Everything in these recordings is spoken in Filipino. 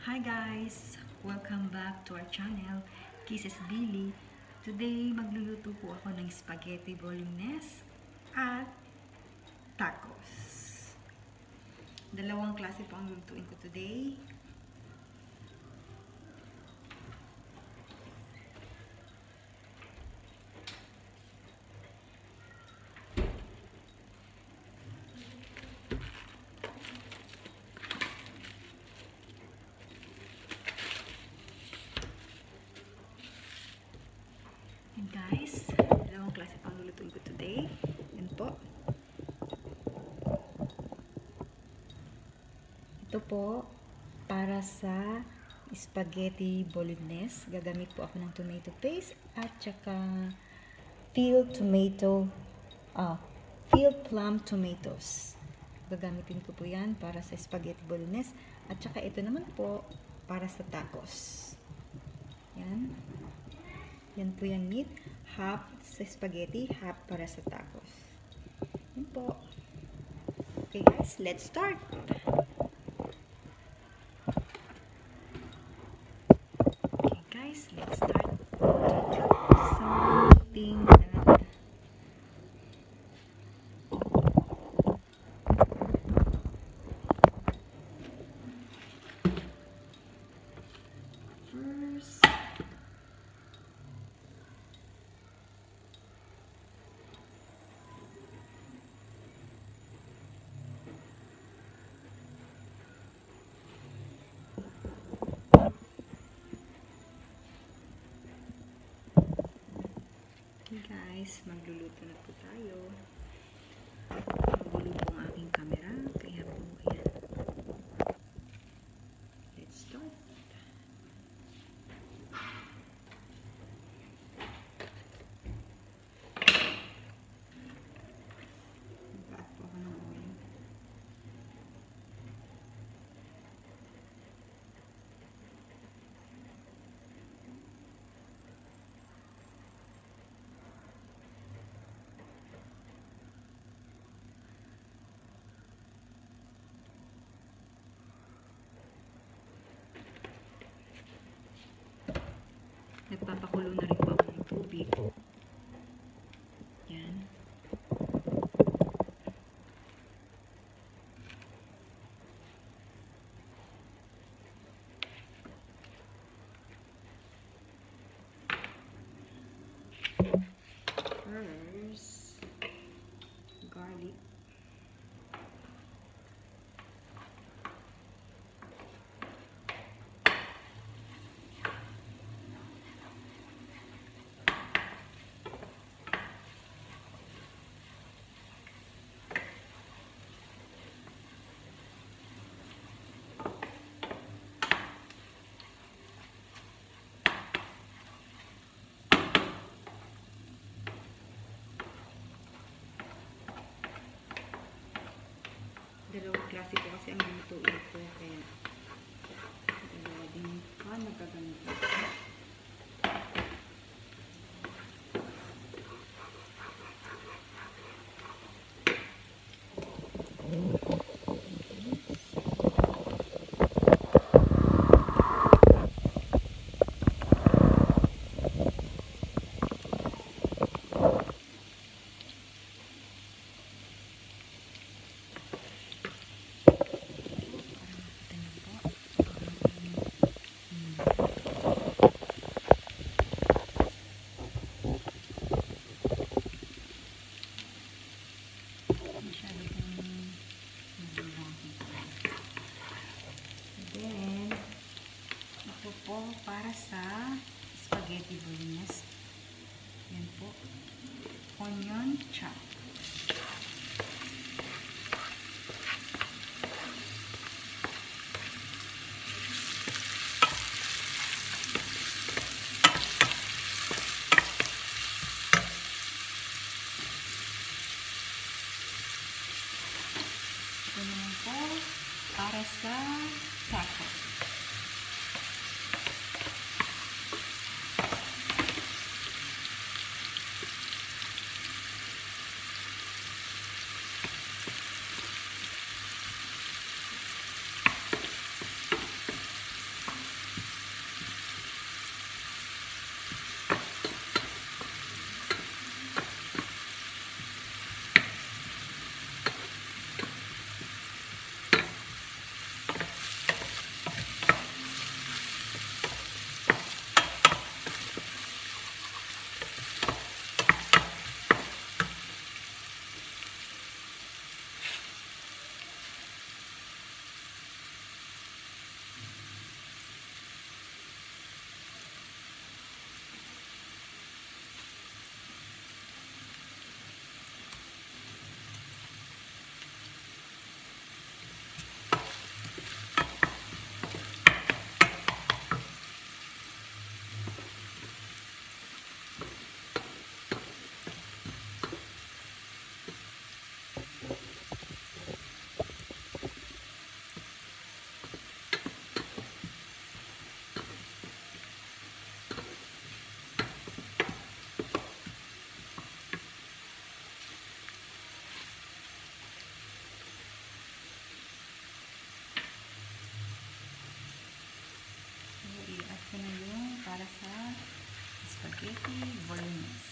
Hi guys! Welcome back to our channel, Kisses Billy. Today, magluluto po ako ng spaghetti bolognese at tacos. Dalawang klase po ang lulutuin ko today. And guys, dalawang klase pang lulutuin ko today. Yan po. Ito po, para sa spaghetti bolognese. Gagamit po ako ng tomato paste at saka field plum tomatoes. Gagamitin ko po yan para sa spaghetti bolognese. At saka ito naman po, para sa tacos. Yan. Yan po yung meat. Half sa spaghetti, half para sa tacos. Yan po. Okay guys, let's start! Okay guys, let's start. Something that first. Guys, magluluto na po tayo. Magulo po ang aking camera, kaya po yan. Let's start. Mag-add po ako ng oil. Nagpapakulo na rin po ako ng tubig. Yan. First, garlic. Dalawang klase po kasi ang lutuin ko, kaya dalawa din pa nagagamit ako. Then, ito po para sa spaghetti bolognese. Yan po. Onion chop. Ito naman po para sa tacos. para sa spaghetti bolognese.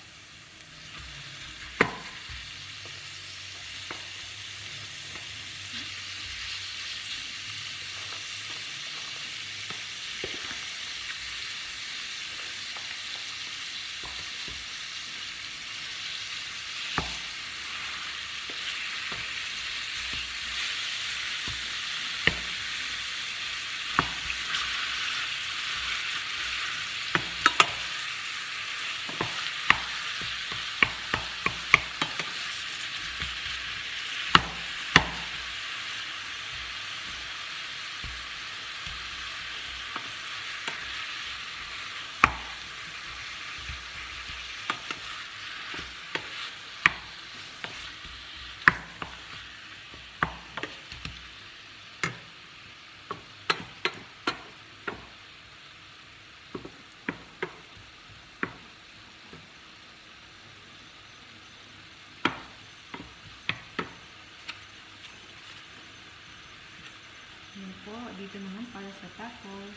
Yan po, dito naman para sa tacos.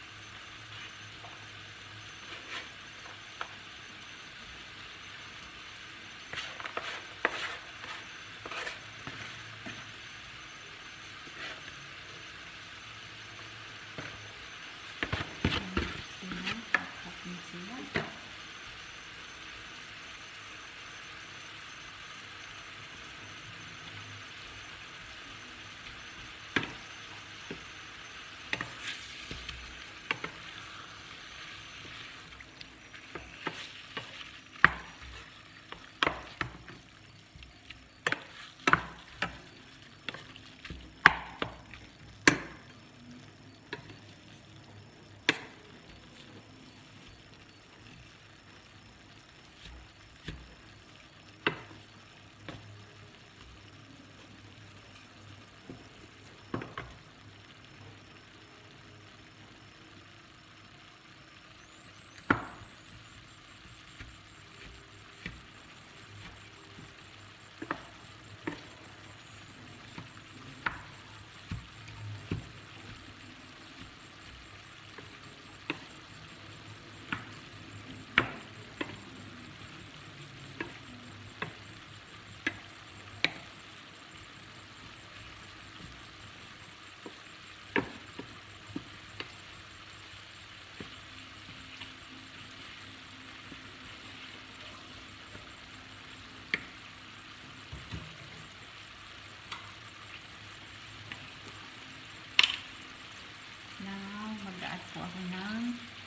Now, mag-add po ako ng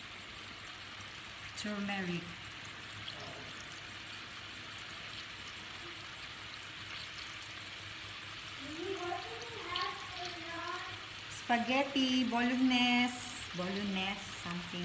turmeric. Spaghetti bolognese, something.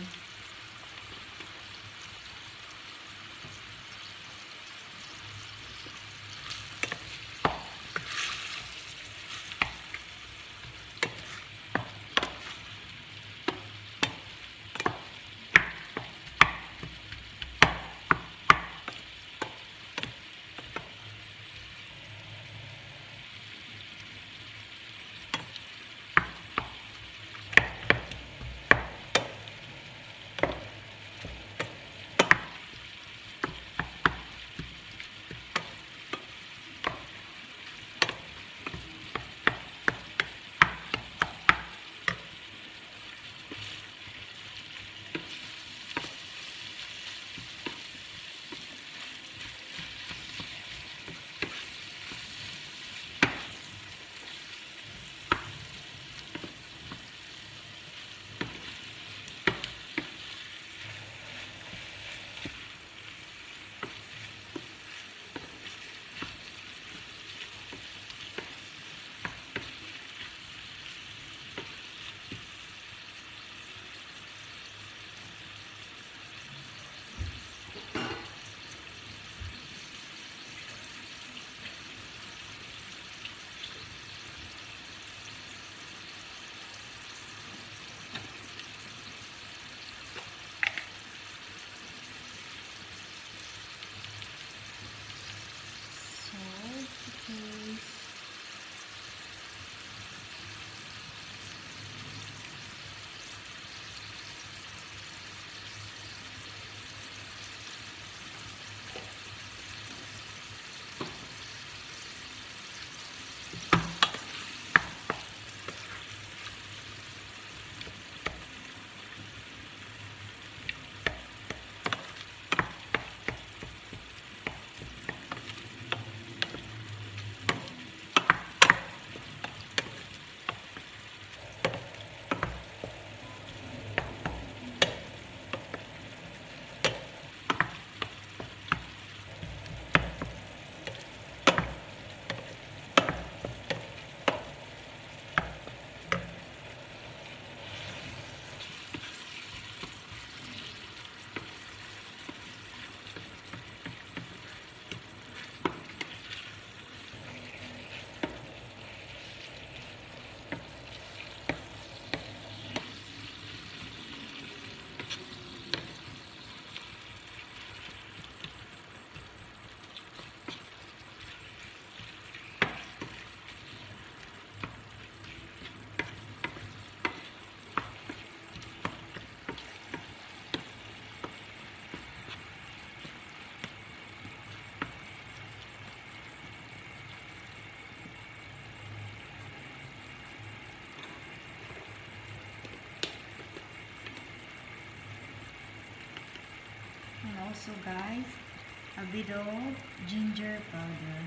also, guys, a bit of ginger powder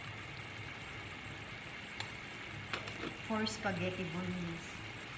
for spaghetti bolognese.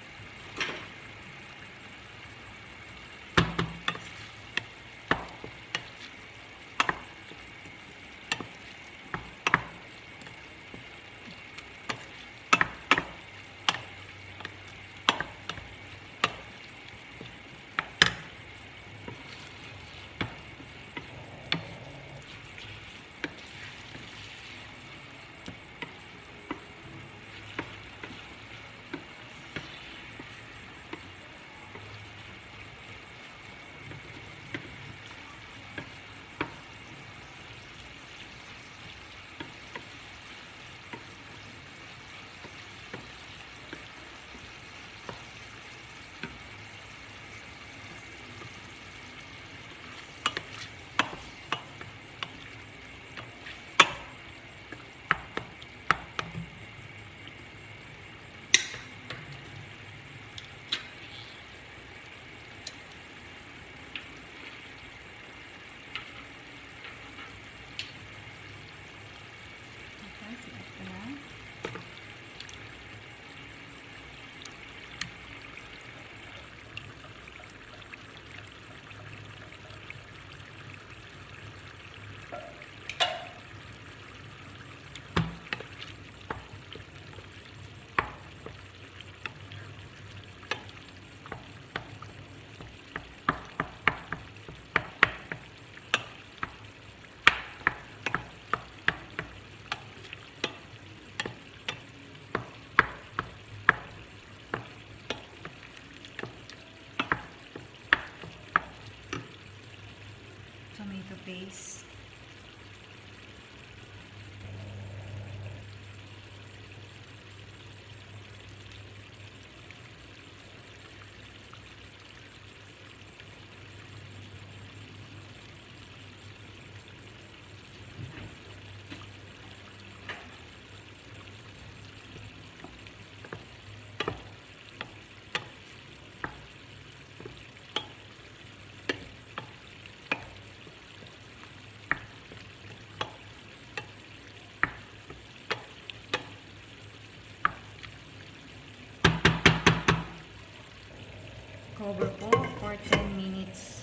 Tomato paste. Cover po for 10 minutes.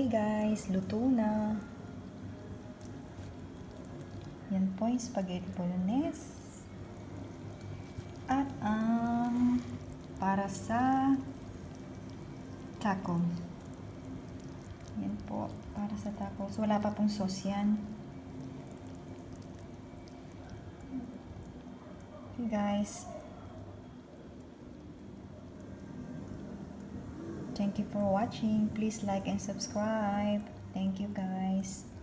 Okay guys, luto na. Yan po yung spaghetti bolognese. At ang para sa taco. Yan po, para sa tacos. Wala pa pong sauce yan. Okay guys. Thank you for watching. Please like and subscribe. Thank you guys.